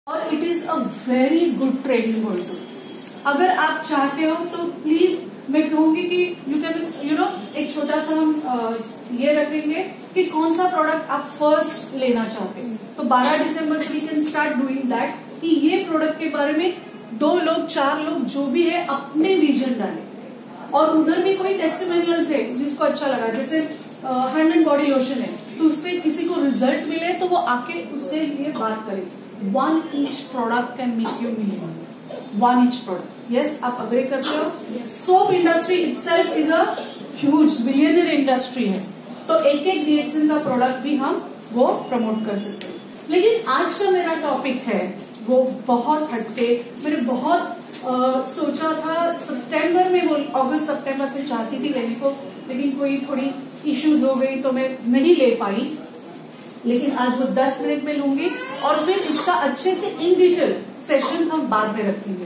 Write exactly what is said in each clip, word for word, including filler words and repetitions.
और it is a very good training also. अगर आप चाहते हो तो प्लीज मैं कहूंगी कि यू कैन यू नो एक छोटा सा हम uh, ये रखेंगे कि कौन सा प्रोडक्ट आप फर्स्ट लेना चाहते हैं। तो बारह दिसंबर से we can start doing that कि ये प्रोडक्ट के बारे में दो लोग चार लोग जो भी है अपने विजन डालें, और उधर भी कोई टेस्टिमोनियल से जिसको अच्छा लगा, जैसे हैंड एंड बॉडी लोशन है तो उससे किसी को रिजल्ट मिले तो वो आके उससे लिए बात करे। One each product can make you million, one each product. Yes, आप अग्री करते हो? Soap industry itself is a huge billionaire industry है, तो एक एक डीएक्सएन का प्रोडक्ट भी हम वो प्रमोट कर सकते हैं। लेकिन आज का मेरा टॉपिक है वो बहुत हटके, मैंने बहुत आ, सोचा था सितंबर में, वो अगस्त सितंबर से चाहती थी लेने को, लेकिन कोई थोड़ी इश्यूज हो गई तो मैं नहीं ले पाई। लेकिन आज वो दस मिनट में लूंगी और फिर इसका अच्छे से इन डिटेल सेशन हम बाद में रखेंगे।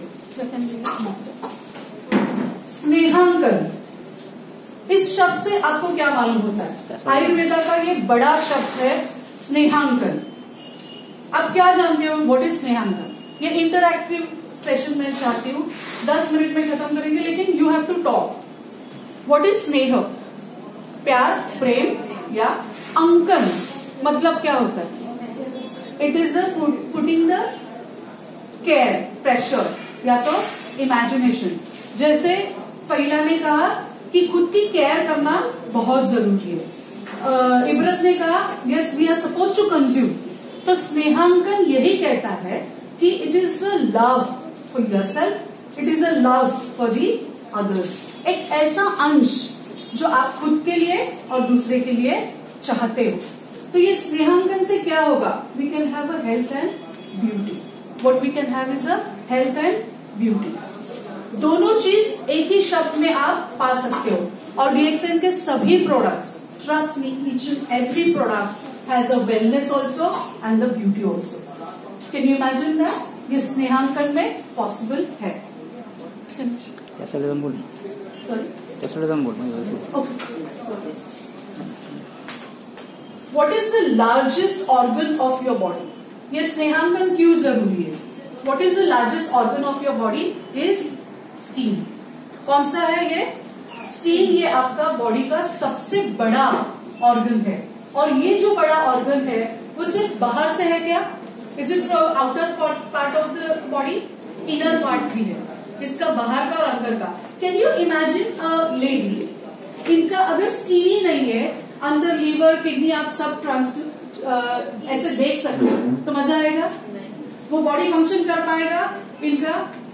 स्नेहांकन, इस शब्द से आपको क्या मालूम होता है? आयुर्वेदा का ये बड़ा शब्द है स्नेहांकन। आप क्या जानते हो व्हाट इज स्नेहांकन? ये इंटरएक्टिव सेशन मैं चाहती हूँ, दस मिनट में खत्म करेंगे, लेकिन you have to talk. What is स्नेह? प्यार, प्रेम या अंकन मतलब क्या होता है? It is a putting the care, pressure या तो इमेजिनेशन। जैसे फैला ने कहा कि खुद की केयर करना बहुत जरूरी है। इबरत ने कहा yes we are suppose to consume. तो स्नेहांकन यही कहता है कि it is a love for yourself, it is a love for the others. एक ऐसा अंश जो आप खुद के लिए और दूसरे के लिए चाहते हो। तो ये स्नेहांकन से क्या होगा? We can have a health and beauty. What we can have is a health and beauty. दोनों चीज एक ही शब्द में आप पा सकते हो। और डीएक्सएन के सभी products, trust me, each and every product has a wellness also and the beauty also. Can you imagine that? ये स्नेहांकन में पॉसिबल है। कैसा लगा बोल? सॉरी, कैसा लगा बोल? What is the largest organ of your body? ये स्नेहांकन क्यों जरूरी है? What is the largest organ of your body? Is skin. कौन सा है ये? स्किन। ये आपका बॉडी का सबसे बड़ा ऑर्गन है। और ये जो बड़ा ऑर्गन है वो सिर्फ बाहर से है क्या? Is it from outer part of the body? Inner part भी है इसका, बाहर का और अंदर का। Can you imagine a lady, इनका अगर स्किन ही नहीं है, अंदर लीवर, किडनी आप सब ट्रांस ऐसे देख सकते हो तो मजा आएगा? वो बॉडी फंक्शन कर पाएगा इनका?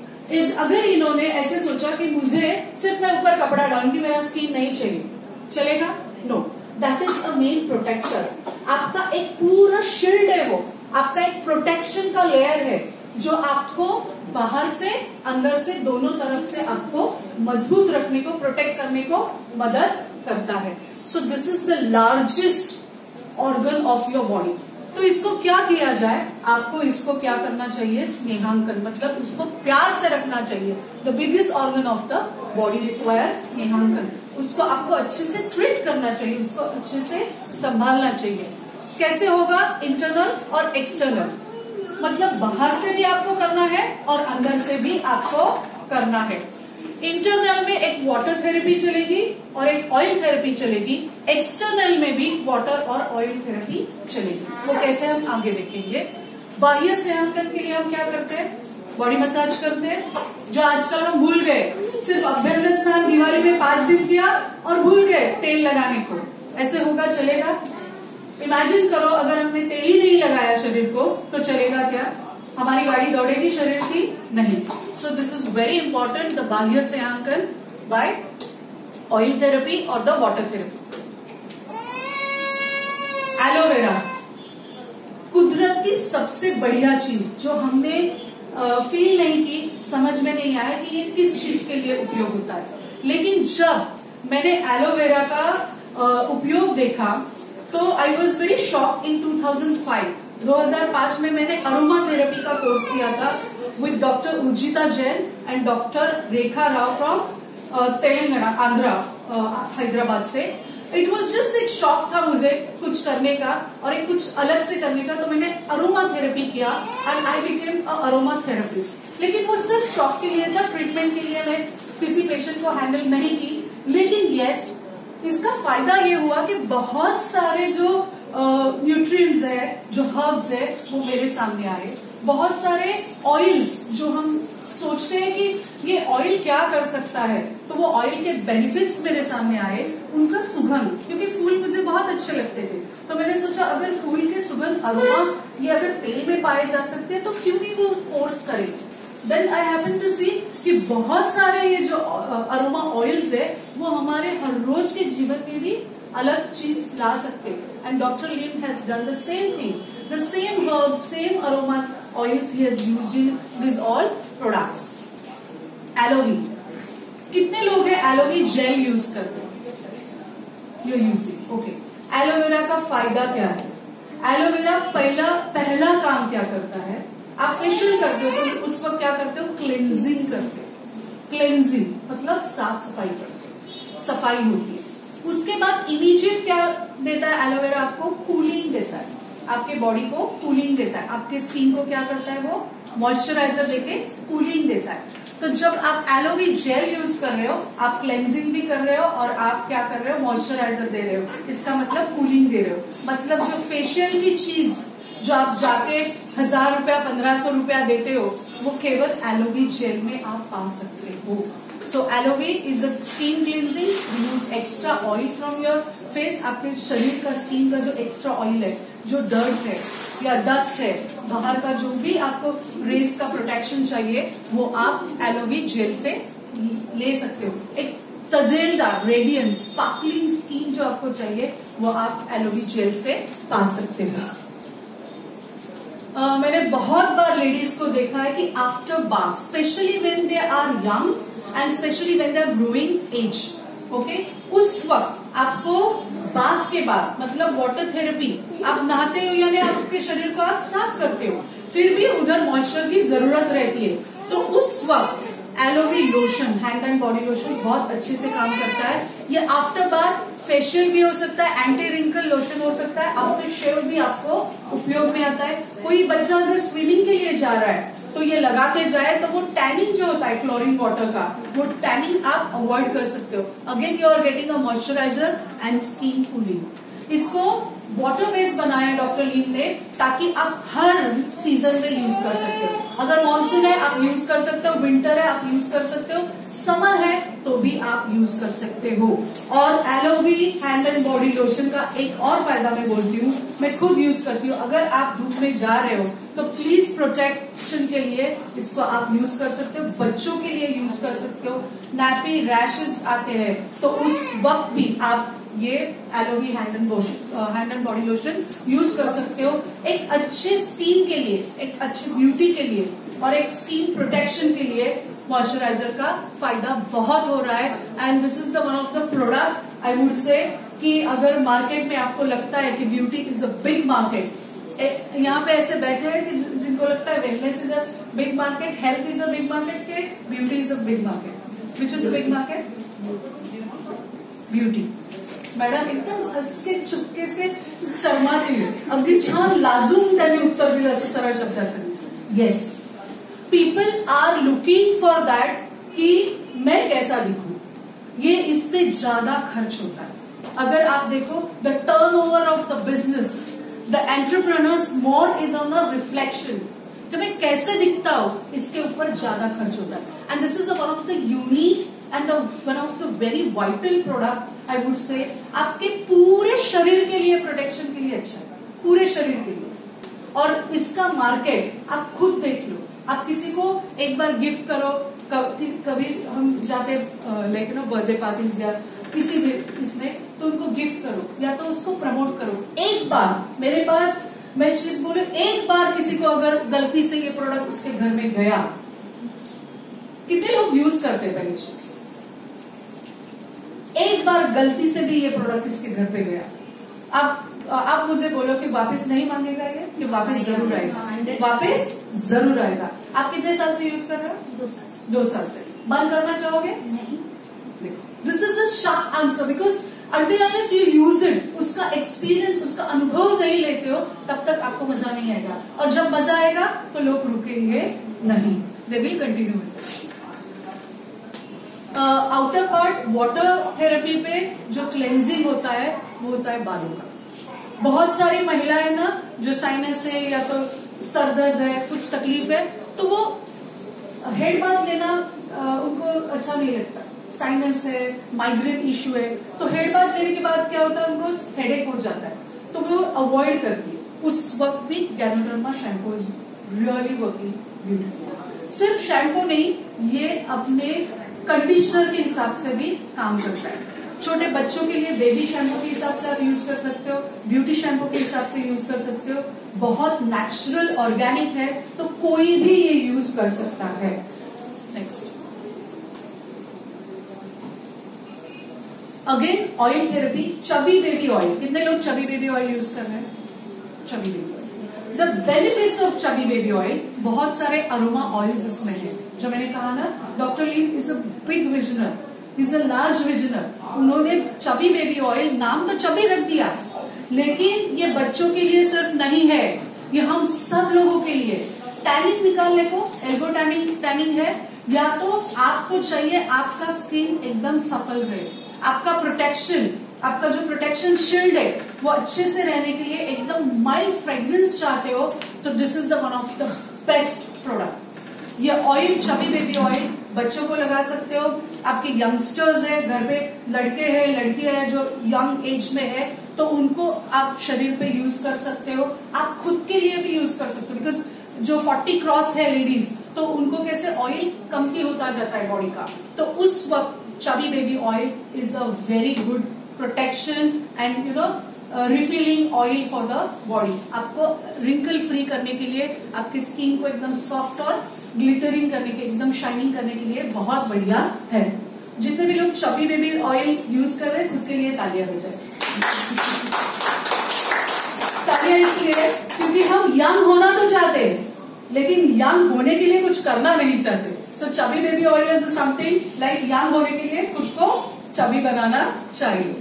अगर इन्होंने ऐसे सोचा कि मुझे सिर्फ मैं ऊपर कपड़ा डालूंगी, मेरा स्किन नहीं चाहिए, चलेगा? No, that is a main protector. आपका एक पूरा शील्ड है, वो आपका एक प्रोटेक्शन का लेयर है जो आपको बाहर से अंदर से दोनों तरफ से आपको मजबूत रखने को, प्रोटेक्ट करने को मदद करता है। So this is the largest organ of your body. तो इसको क्या किया जाए? आपको इसको क्या करना चाहिए? स्नेहांकन, मतलब उसको प्यार से रखना चाहिए। The biggest organ of the body require स्नेहांकन। उसको आपको अच्छे से ट्रीट करना चाहिए, उसको अच्छे से संभालना चाहिए। कैसे होगा? इंटरनल और एक्सटर्नल, मतलब बाहर से भी आपको करना है और अंदर से भी आपको करना है। इंटरनल में एक वाटर थेरेपी चलेगी और एक ऑयल थेरेपी चलेगी। एक्सटर्नल में भी वाटर और ऑयल थेरेपी चलेगी। वो कैसे हम आगे देखेंगे। बाह्य स्नेहांकन के लिए हम क्या करते हैं? बॉडी मसाज करते हैं, जो आजकल हम भूल गए। सिर्फ अभ्यंग स्नान दिवाली में पांच दिन किया और भूल गए तेल लगाने को। ऐसे होगा? चलेगा? इमेजिन करो अगर हमने तेल ही नहीं लगाया शरीर को तो चलेगा क्या? हमारी गाड़ी दौड़ेगी शरीर की? नहीं। So this is very important, the बाह्य स्नेहांकन बाय ऑयल थेरेपी और द वाटर थेरेपी। एलोवेरा, कुदरत की सबसे बढ़िया चीज जो हमने फील नहीं की, समझ में नहीं आया कि ये किस चीज के लिए उपयोग होता है। लेकिन जब मैंने एलोवेरा का आ, उपयोग देखा तो I was very shock in two thousand five. दो हज़ार पाँच में मैंने अरोमा थेरेपी का कोर्स किया था with doctor Urjita Jain and doctor Rekha Rao from Telangana, Andhra, Hyderabad से। इट वॉज जस्ट एक शौक था मुझे कुछ करने का और एक कुछ अलग से करने का, तो मैंने अरोमा थेरेपी किया and I became a aroma therapist. लेकिन वो सिर्फ शौक के लिए था, ट्रीटमेंट के लिए मैं किसी पेशेंट को हैंडल नहीं की। लेकिन यस, इसका फायदा ये हुआ कि बहुत सारे जो न्यूट्रिएंट्स है, जो हर्ब्स है, वो मेरे सामने आए। बहुत सारे ऑयल्स जो हम सोचते हैं कि ये ऑयल क्या कर सकता है, तो वो ऑयल के बेनिफिट्स मेरे सामने आए। उनका सुगंध, क्योंकि फूल मुझे बहुत अच्छे लगते थे, तो मैंने सोचा अगर फूल के सुगंध अरोमा ये अगर तेल में पाए जा सकते हैं तो क्यों नहीं वो कोर्स करें। Then I happen to see कि बहुत सारे ये जो अरोमा ऑयल्स है वो हमारे हर रोज के जीवन में भी अलग चीज ला सकते हैं। And doctor Lin has done the same thing, the same herbs, same aroma oils ही has used in this all products. Aloe V, कितने लोग हैं एलोवी जेल यूज करते हैं? You using, okay. एलोवेरा का फायदा क्या है? एलोवेरा पहला पहला काम क्या करता है, आप फेशियल करते हो तो उस वक्त क्या करते हो, क्लेंजिंग करते हो। क्लेंजिंग मतलब साफ सफाई करते हो, सफाई होती है। उसके बाद इमीडिएट क्या देता है एलोवेरा आपको, कूलिंग देता है, आपके बॉडी को कूलिंग देता है, आपके स्किन को क्या करता है, वो मॉइस्चराइजर देके कूलिंग देता है। तो जब आप एलोवी जेल यूज कर रहे हो, आप क्लेंजिंग भी कर रहे हो और आप क्या कर रहे हो, मॉइस्चराइजर दे रहे हो, इसका मतलब कूलिंग दे रहे हो। मतलब जो फेशियल की चीज जो आप जाके हजार रुपया पंद्रह सौ रुपया देते हो, वो केवल एलोवी जेल में आप पा सकते हो। So Aloe V is a skin cleansing, remove extra oil from your face. आपके शरीर का, स्किन का जो एक्स्ट्रा ऑयल है, जो डर्ट है या डस्ट है, बाहर का जो भी आपको रेज का प्रोटेक्शन चाहिए, वो आप एलोवी जेल से ले सकते हो। एक तजेलदार, रेडियंट, स्पार्कलिंग स्किन जो आपको चाहिए, वो आप एलोवी जेल से पा सकते हो। Uh, मैंने बहुत बार लेडीज को देखा है कि after bath, specially when they are young and specially when they are growing age, okay, उस वक्त आपको बाथ के बाद, मतलब वाटर थेरेपी, आप नहाते हो यानी आपके शरीर को आप साफ करते हो, फिर भी उधर मॉइस्चर की जरूरत रहती है। तो उस वक्त Aloe V lotion, hand and body lotion बहुत अच्छे से काम करता है। ये आफ्टर बाथ फेशियल भी हो सकता है, एंटी रिंकल लोशन हो सकता है, आफ्टर शेव भी आपको उपयोग में आता है। कोई बच्चा अगर स्विमिंग के लिए जा रहा है तो ये लगा के जाए तो वो टैनिंग जो होता है क्लोरीन वाटर का, वो टैनिंग आप अवॉइड कर सकते हो। Again you are getting a moisturiser and skin cooling. इसको वाटर बेस बनाया डॉक्टर लीन ने, ताकि आप हर सीजन में यूज कर सकते हो। अगर मानसून है आप यूज कर सकते हो, विंटर है आप यूज कर सकते हो, समर है तो भी आप यूज कर सकते हो। और Aloe V hand and body lotion का एक और फायदा मैं बोलती हूँ, मैं खुद यूज करती हूँ। अगर आप धूप में जा रहे हो तो प्लीज प्रोटेक्शन के लिए इसको आप यूज कर सकते हो, बच्चों के लिए यूज कर सकते हो। नैपी रैशेस आते हैं तो उस वक्त भी आप ये Aloe V hand and hand and body lotion use कर सकते हो। एक अच्छे स्किन के लिए, एक अच्छी ब्यूटी के लिए और एक स्किन प्रोटेक्शन के लिए मॉइस्चराइजर का फायदा बहुत हो रहा है। And this is the one of the product I would say कि अगर मार्केट में आपको लगता है कि beauty is a big market, यहाँ पे ऐसे बैठे हैं कि जिनको लगता है wellness is a big market, health is a big market, के beauty is a big market. Which is a big market? Beauty. Madam एकदम हसके चुपके से शर्माती है, अगदी छान लाजून त्यांनी उत्तर दिलं असं सरळ शब्दाचं। Yes, people are looking for that कि मैं कैसा दिखूं, ये इस पे ज्यादा खर्च होता है। अगर आप देखो the turn over of the business, the entrepreneurs more is on the reflection, कि मैं कैसे दिखता हूं, इसके ऊपर ज्यादा खर्च होता है। And this is one of the unique and one of the very vital product I would say, आपके पूरे शरीर के लिए, प्रोटेक्शन के लिए अच्छा है, पूरे शरीर के लिए। और इसका मार्केट आप खुद देख लो, आप किसी को एक बार गिफ्ट करो, कभी, कभी हम जाते लाइक नो बर्थडे पार्टीज या किसी भी इसमें, तो उनको गिफ्ट करो या तो उसको प्रमोट करो। एक बार मेरे पास, मैं चीज बोलूं, एक बार किसी को अगर गलती से ये प्रोडक्ट उसके घर में गया, कितने लोग यूज करते हैं पहली चीज, एक बार गलती से भी ये प्रोडक्ट इसके घर पे गया, अब आप मुझे बोलो कि वापस नहीं मांगेगा ये, कि वापस जरूर आएगा? वापस जरूर आएगा। आप कितने साल से यूज कर रहे हो? दो साल। दो साल से। बंद करना चाहोगे? नहीं। देखो, this is a sharp answer, because until unless you use it, उसका एक्सपीरियंस, उसका अनुभव नहीं लेते हो, तब तक आपको मजा नहीं आएगा। और जब मजा आएगा तो लोग रुकेंगे नहीं, they will continue with it. Outer part water therapy पे जो क्लेंजिंग होता है वो होता है बालों का। बहुत सारी महिलाएं ना जो साइनस है या तो सर दर्द है, कुछ तकलीफ है, तो वो हेड बाथ लेना आ, उनको अच्छा नहीं लगता। साइनस है, माइग्रेन इश्यू है, तो हेड बाथ लेने के बाद क्या होता है, उनको हेडेक हो जाता है, तो वो अवॉइड करती है। उस वक्त भी ganoderma shampoo is really working beautiful. सिर्फ शैम्पू नहीं, ये अपने कंडीशनर के हिसाब से भी काम करता है। छोटे बच्चों के लिए बेबी शैम्पू के हिसाब से आप यूज कर सकते हो, ब्यूटी शैम्पू के हिसाब से यूज कर सकते हो। बहुत नेचुरल ऑर्गेनिक है, तो कोई भी ये यूज कर सकता है। Next, again oil therapy, chubby baby oil. कितने लोग चबी बेबी ऑयल यूज कर रहे हैं? Chubby baby oil, the benefits of chubby baby oil, बहुत सारे अरोमा ऑयल्स इसमें है। जो मैंने कहा ना, doctor Lee is a big visioner, is a large visioner. उन्होंने चबी बेबी ऑयल, नाम तो चबी रख दिया, लेकिन ये बच्चों के लिए सिर्फ नहीं है, ये हम सब लोगों के लिए। टैनिंग निकालने को, एल्बो टैनिंग टैनिंग है, या तो आपको चाहिए आपका स्किन एकदम सफल रहे, आपका प्रोटेक्शन, आपका जो प्रोटेक्शन शील्ड है वो अच्छे से रहने के लिए एकदम माइल्ड फ्रेग्रेंस चाहते हो, तो this is the one of the best product. ये ऑयल, चबी बेबी ऑयल, बच्चों को लगा सकते हो। आपके यंगस्टर्स है, घर पे लड़के हैं, लड़कियां हैं जो यंग एज में है, तो उनको आप शरीर पे यूज कर सकते हो। आप खुद के लिए भी यूज कर सकते हो, बिकॉज जो फोर्टी क्रॉस है लेडीज, तो उनको कैसे ऑयल कम होता जाता है बॉडी का, तो उस वक्त chubby baby oil is a very good protection and you know refilling oil for the body. आपको रिंकल फ्री करने के लिए, आपकी स्किन को एकदम सॉफ्ट और ग्लिटरिंग करने के, एकदम शाइनिंग करने के लिए बहुत बढ़िया है। जितने भी लोग चबी बेबी ऑयल यूज कर रहे हैं, खुद के लिए तालियां हो जाए। तालियां इसलिए क्योंकि हम यंग होना तो चाहते हैं, लेकिन यंग होने के लिए कुछ करना नहीं चाहते। So chubby baby oil is something like young होने के लिए खुद को चबी बनाना चाहिए।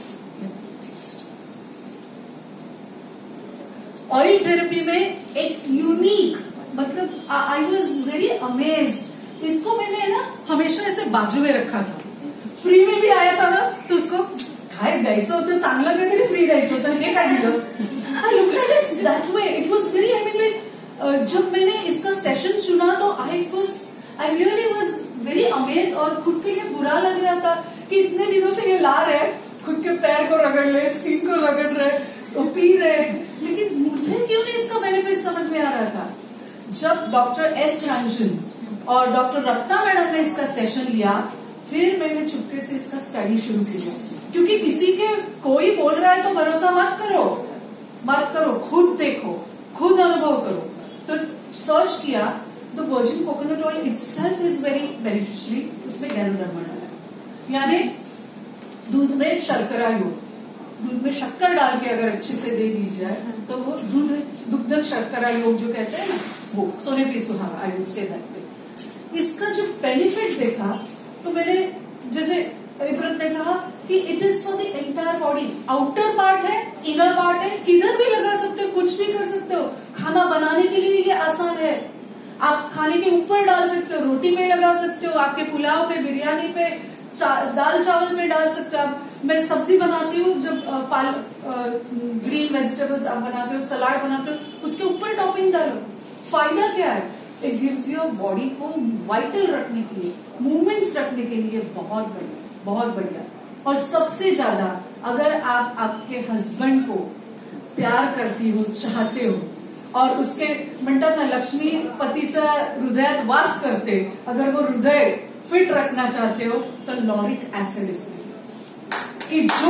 ऑयल थेरेपी में एक यूनिक, मतलब आई वॉज वेरी अमेज्ड। इसको मैंने ना हमेशा ऐसे बाजू में रखा था, फ्री में भी आया था ना, तो उसको काय द्यायचं होतं, चांगलं काहीतरी फ्री द्यायचं होतं, हे काय दिलं। I look at it that way, it was very, I mean like जब मैंने इसका सेशन सुना तो I was I really was very amaze. और खुद के लिए बुरा लग रहा था कि इतने दिनों से ये ला रहे, खुद के पैर को रगड़ रहे, स्किन को रगड़ रहे, पी रहे, लेकिन मुझे क्यों नहीं इसका बेनिफिट समझ में आ रहा था। जब डॉक्टर एस रंजन और डॉक्टर रत्ना मैडम ने इसका सेशन लिया, फिर मैंने चुपके से इसका स्टडी शुरू किया। क्योंकि किसी के कोई बोल रहा है तो भरोसा मत करो, मत करो, खुद देखो, खुद अनुभव करो। तो सर्च किया, the virgin coconut oil itself is very beneficiary. उसमें गैनोडर्मा डाला, यानी दूध में शर्करा योग, दूध में शक्कर डाल के अगर अच्छे से दे दी जाए तो वो दूध दुग्ध शर्करा योग जो कहते हैं ना, वो सोने पे सुहागा, आई वुड से दैट। इसका जो बेनिफिट देखा तो मैंने, जैसे इब्रत ने कहा कि it is for the entire body. Outer part है, इनर पार्ट है, किधर भी लगा सकते हो, कुछ भी कर सकते हो। खाना बनाने के लिए ये आसान है, आप खाने के ऊपर डाल सकते हो, रोटी पे लगा सकते हो, आपके पुलाव पे, बिरयानी पे, चा, दाल चावल पे डाल सकते हो आप। मैं सब्जी बनाती हूँ, जब पाल ग्रीन वेजिटेबल्स आप बनाते हो, सलाद बनाते हो, उसके ऊपर टॉपिंग डालो। फायदा क्या है? इट गिव्स योर बॉडी को वाइटल रखने के लिए, मूवमेंट्स रखने के लिए बहुत बढ़िया, बहुत बढ़िया। और सबसे ज्यादा अगर आप आपके हस्बैंड को प्यार करती हो, चाहते हो, और उसके म्हणतात ना लक्ष्मी पतीच्या हृदयात वास करते, अगर वो हृदय फिट रखना चाहते हो तो लॉरिक एसिड इसमें, कि जो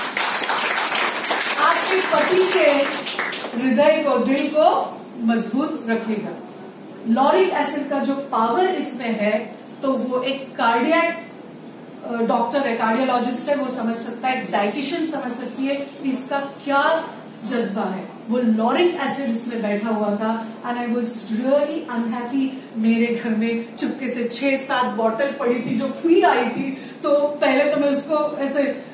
आपके पति के हृदय को, दिल को मजबूत रखेगा। लॉरिक एसिड का जो पावर इसमें है, तो वो एक कार्डियक डॉक्टर है, कार्डियोलॉजिस्ट है, वो समझ सकता है, डाइटिशियन समझ सकती है कि इसका क्या जज्बा है। वो लॉरिक एसिड इसमें बैठा हुआ था and I was really unhappy. मेरे घर में चुपके से छह सात बॉटल पड़ी थी जो फ्री आई थी, तो पहले तो मैं उसको ऐसे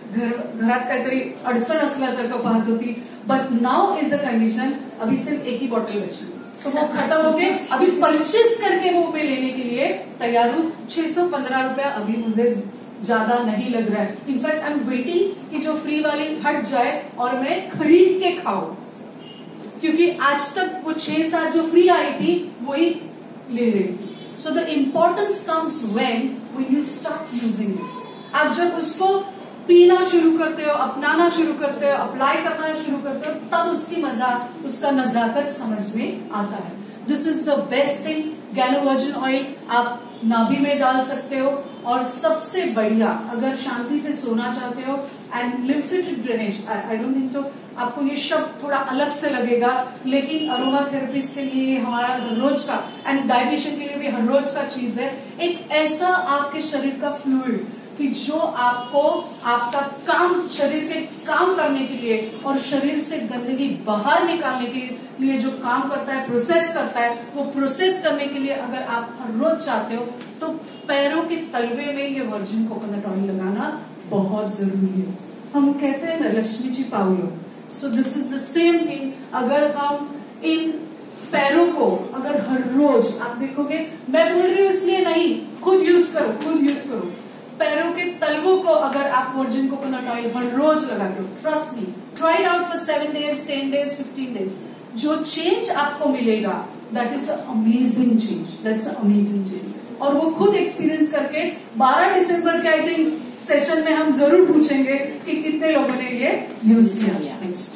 घर घरात काहीतरी अडचण असल्यासारखं पाहत होती. But now is a condition, अभी सिर्फ एक ही बॉटल बची, तो वो खत्म हो गए. अभी परचेस करके वो मैं लेने के लिए तैयार हूँ. छह सौ पंद्रह रुपया अभी मुझे ज्यादा नहीं लग रहा है. इनफैक्ट आई एम वेटिंग कि जो फ्री वाली हट जाए और मैं खरीद के खाऊं, क्योंकि आज तक वो छह सात जो फ्री आई थी वही ले रही थी. So the importance comes when when you start using it. आप जब उसको पीना शुरू करते हो, अपनाना शुरू करते हो, अप्लाई करना शुरू करते हो, तब उसकी मजा, उसका नजाकत समझ में आता है. This is the best thing. गैलो वर्जिन ऑयल आप नाभि में डाल सकते हो. और सबसे बढ़िया, अगर शांति से सोना चाहते हो and lymphatic drainage, I don't think so आपको ये शब्द थोड़ा अलग से लगेगा, लेकिन अरोमा थेरेपिस्ट के लिए हमारा हर रोज का, एंड डाइटिशियन के लिए भी हर रोज का चीज है, एक ऐसा आपके शरीर का फ्लूइड कि जो आपको आपका काम, शरीर के काम करने के लिए और शरीर से गंदगी बाहर निकालने के लिए जो काम करता है, प्रोसेस करता है, वो प्रोसेस करने के लिए अगर आप हर रोज चाहते हो तो पैरों के तलवे में ये वर्जिन कोकोनट ऑयल लगाना बहुत जरूरी है. हम कहते हैं ना लक्ष्मी जी पाउलो, so this is the same thing. अगर हम इन पैरों को अगर हर रोज, आप देखोगे, मैं बोल रही हूँ इसलिए नहीं, खुद यूज करो, खुद यूज करो. पैरों के तलवों को अगर आप वर्जिन कोकोनट ऑयल हर रोज लगाते हो, trust me, try out for seven days, ten days, fifteen days, जो चेंज आपको मिलेगा that is amazing change. That's amazing change. और वो खुद एक्सपीरियंस करके बारह दिसंबर के आई थिंक सेशन में हम जरूर पूछेंगे कि कितने लोगों ने ये यूज किया. नेक्स्ट,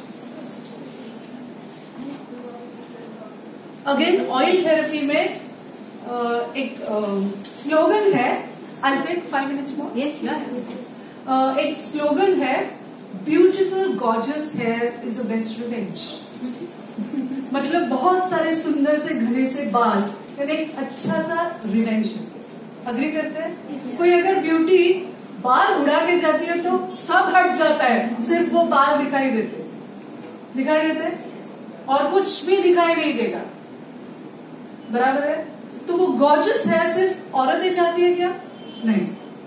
अगेन ऑयल थेरेपी में एक स्लोगन है. I'll take five minutes more. Yes, yes, yes. Uh, एक स्लोगन है, beautiful gorgeous hair is the best revenge. मतलब बहुत सारे सुंदर से घने से बाल यानी एक अच्छा सा रिवेंज. अग्री करते हैं? कोई अगर ब्यूटी बाल उड़ा के जाती है तो सब हट जाता है, सिर्फ वो बाल दिखाई देते दिखाई देते और कुछ भी दिखाई नहीं देगा. बराबर है? तो वो गॉर्जियस हेयर सिर्फ औरतें चाहती है क्या? नहीं.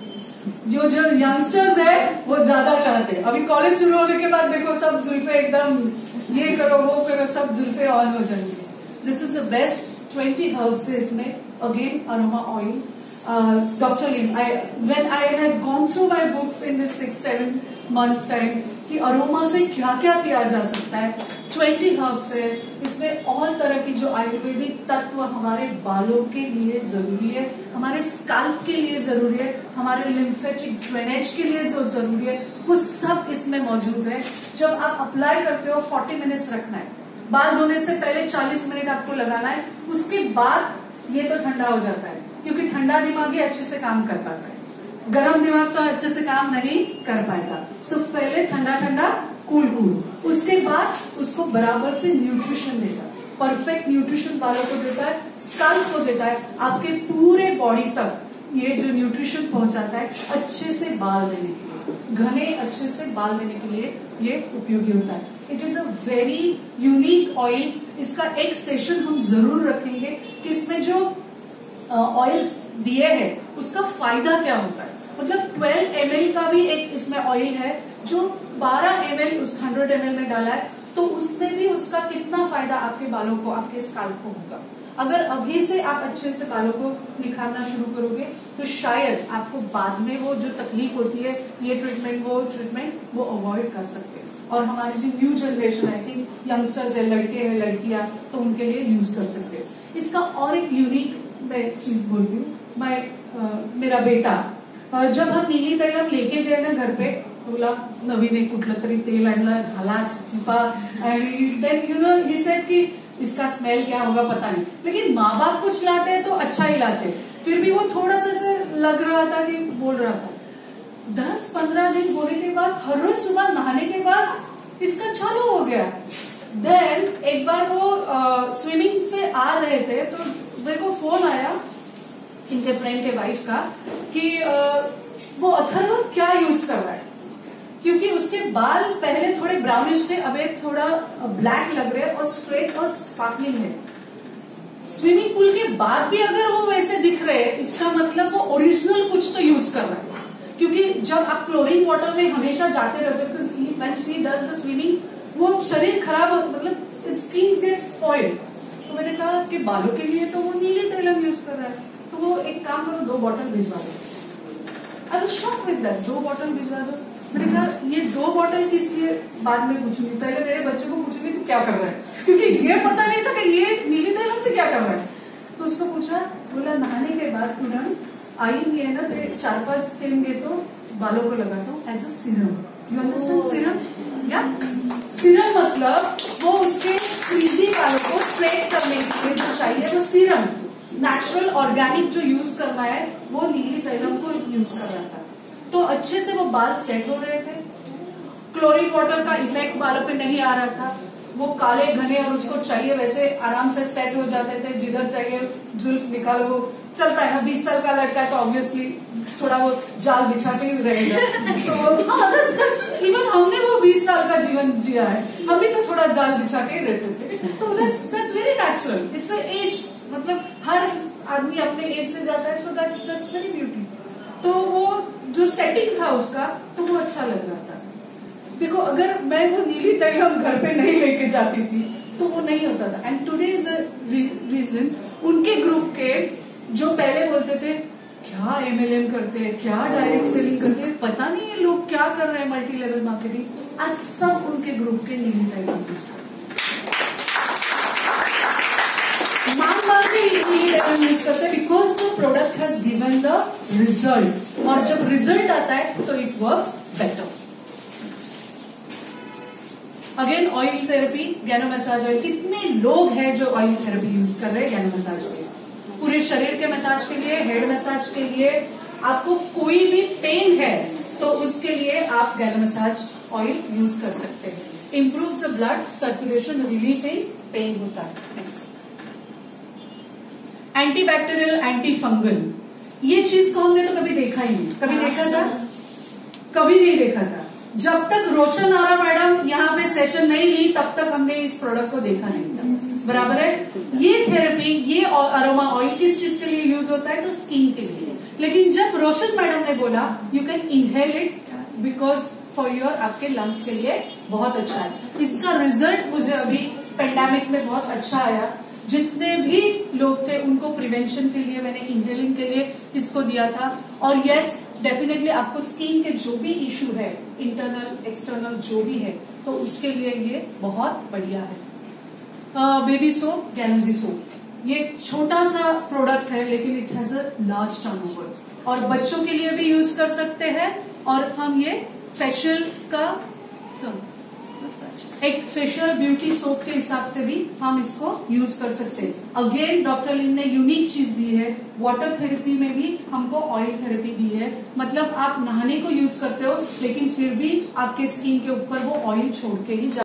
जो जो यंगस्टर्स है वो ज्यादा चाहते हैं. अभी कॉलेज शुरू होने के बाद देखो सब जुल्फे एकदम ये करो वो करो, सब जुल्फे ऑन हो जाएंगे. This is the best. Twenty herbs है इसमें. Again aroma oil. Doctor Lim, I when I had gone through my books in this six seven months time कि अरोमा से क्या क्या किया जा सकता है. ट्वेंटी हर्ब्स है इसमें. ऑल तरह की जो आयुर्वेदिक तत्व हमारे बालों के लिए जरूरी है, हमारे स्काल्प के लिए जरूरी है, हमारे लिम्फेटिक ड्रेनेज के लिए जो जरूरी है, वो सब इसमें मौजूद है. जब आप अप्लाई करते हो चालीस मिनट्स रखना है. बाल धोने से पहले चालीस मिनट आपको लगाना है. उसके बाद ये तो ठंडा हो जाता है, क्योंकि ठंडा दिमाग ही अच्छे से काम कर पाता है, गर्म दिमाग तो अच्छे से काम नहीं कर पाएगा. सो पहले ठंडा ठंडा, कूल कूल, उसके बाद उसको बराबर से न्यूट्रिशन देता है. परफेक्ट न्यूट्रिशन बालों को देता है, स्काल्प को देता है, आपके पूरे बॉडी तक ये जो न्यूट्रिशन पहुंचाता है अच्छे से बाल देने के लिए, घने अच्छे से बाल देने के लिए ये उपयोगी होता है. It is a very unique oil. इसका एक सेशन हम जरूर रखेंगे कि इसमें जो ऑयल्स दिए हैं उसका फायदा क्या होता है. मतलब ट्वेल्व एम एल का भी एक इसमें ऑयल है जो बारह एम एल उस हंड्रेड एम एल में डाला है, तो उसमें भी उसका कितना फायदा आपके बालों को, आपके स्काल्प को होगा. अगर अभी से आप अच्छे से बालों को निखारना शुरू करोगे तो शायद आपको बाद में वो जो तकलीफ होती है, ये ट्रीटमेंट वो ट्रीटमेंट, वो अवॉइड कर सकते हैं. और हमारी जो new generation I think youngsters है, लड़के हैं, लड़कियां, तो उनके लिए यूज कर सकते हैं. इसका और एक यूनिक मैं चीज बोलती हूँ. मैं मेरा बेटा जब हम नीली तैलम लेके गए ना घर पे, बोला नवीन एक कुठलं तरी तेल आणलं, घाला चिपचिपा, then you know he said कि इसका स्मेल क्या होगा पता नहीं. लेकिन माँ बाप कुछ लाते हैं तो अच्छा ही लाते हैं, फिर भी वो थोड़ा सा से लग रहा था कि बोल रहा था. दस पंद्रह दिन होने के बाद हर रोज सुबह नहाने के बाद इसका चालू हो गया. देन एक बार वो स्विमिंग से आ रहे थे तो मेरे को फोन आया इनके फ्रेंड के वाइफ का कि आ, वो अथर्व क्या यूज कर रहा है, क्योंकि उसके बाल पहले थोड़े ब्राउनिश थे, अब एक थोड़ा ब्लैक लग रहे हैं और स्ट्रेट और स्पार्कलिंग है. स्विमिंग पूल के बाद भी अगर वो वैसे दिख रहे हैं, इसका मतलब वो ओरिजिनल कुछ तो यूज कर रहा है. क्योंकि जब आप क्लोरीन वाटर में हमेशा जाते रहते हो, because when she does the swimming, वो शरीर खराब हो, मतलब स्किन गेट स्पॉइल्ड। तो मैंने कहा कि बालों के लिए तो वो नीली तैलम यूज कर रहा है, तो वो एक काम करो, दो बॉटल भिजवा दो। I was shocked with that, दो बॉटल भिजवा दो। मैंने कहा ये दो बॉटल किस लिए, बाद में पूछूंगी, पहले मेरे बच्चे को पूछूंगी तू क्या कर रहा है, क्योंकि ये पता नहीं था कि ये नीली तैलम से क्या कर रहा है। तो उसको पूछा, बोला नहाने के बाद तुरंत आई भी है ना, तो चार पांच देंगे तो बालों को लगाता हूँ as a serum. You understand serum? या सीरम मतलब वो उसके फ्रीजी बालों को स्ट्रेट करने के लिए जो चाहिए वो सीरम, नेचुरल ऑर्गेनिक जो यूज करना है वो नीली तैलम को यूज कर रहा था। तो अच्छे से वो बाल सेट हो रहे थे, क्लोरीन वाटर का इफेक्ट बालों पे नहीं आ रहा था, वो काले घने और उसको चाहिए वैसे आराम से सेट हो जाते थे, जिधर चाहिए जुल्फ निकालो, वो चलता है ना, बीस साल का लड़का है तो ऑब्वियसली थोड़ा वो जाल बिछा के ही रहेगा। तो हाँ, that's, that's, even हमने वो बीस साल का जीवन जिया है, हम भी तो थोड़ा जाल बिछा के ही रहते थे। तो that's that's very natural, it's a age, मतलब हर आदमी अपने एज से जाता है, so that that's very beauty। तो वो जो सेटिंग था उसका, तो वो अच्छा लग रहा था। देखो अगर मैं वो नीली तैलम घर पे नहीं लेके जाती थी तो वो नहीं होता था। And today is a reason, उनके ग्रुप के जो पहले बोलते थे क्या एमएलएम करते हैं, क्या डायरेक्ट सेलिंग करते हैं, पता नहीं ये लोग क्या कर रहे हैं मल्टी लेवल मार्केटिंग, आज सब उनके ग्रुप के नीली तैलम मांग मांग के नीली तैलम यूज करते हैं, because the product has given the result, और जब रिजल्ट आता है तो it works better. Again oil therapy, gano massage oil, कितने लोग हैं जो ऑयल थेरेपी यूज कर रहे हैं गैनो मसाज के लिए, पूरे शरीर के मसाज के लिए, हेड मसाज के लिए। आपको कोई भी पेन है तो उसके लिए आप गैनो मसाज ऑयल यूज कर सकते हैं। Improve the blood circulation, relief in pain होता है। Next, anti bacterial, anti fungal, ये चीज को हमने तो कभी देखा ही नहीं, कभी देखा था? कभी नहीं देखा था। जब तक रोशन आरा मैडम यहाँ पे सेशन नहीं ली तब तक हमने इस प्रोडक्ट को देखा नहीं था, बराबर है। ये थेरेपी, ये अरोमा ऑयल किस चीज के लिए यूज होता है? तो स्किन के लिए। लेकिन जब रोशन मैडम ने बोला you can inhale it because for your, आपके लंग्स के लिए बहुत अच्छा है, इसका रिजल्ट मुझे अभी पेंडेमिक में बहुत अच्छा आया। जितने भी लोग थे उनको प्रिवेंशन के लिए मैंने इनहेलिंग के लिए इसको दिया था। और यस, डेफिनेटली आपको स्किन के जो भी इश्यू है, इंटरनल एक्सटर्नल जो भी है, तो उसके लिए ये बहुत बढ़िया है। बेबी सोप, गैनोजी सोप, ये छोटा सा प्रोडक्ट है लेकिन it has a large turnover, और बच्चों के लिए भी यूज कर सकते हैं। और हम ये फेशियल का तो, एक फेशियल ब्यूटी सोप के हिसाब से भी हम इसको यूज कर सकते हैं। अगेन डॉक्टर लिन ने यूनिक चीज दी है, वाटर थेरेपी में भी हमको ऑयल थेरेपी दी है। मतलब आप नहाने को यूज करते हो लेकिन फिर भी आपके स्किन के ऊपर वो ऑयल छोड़ के ही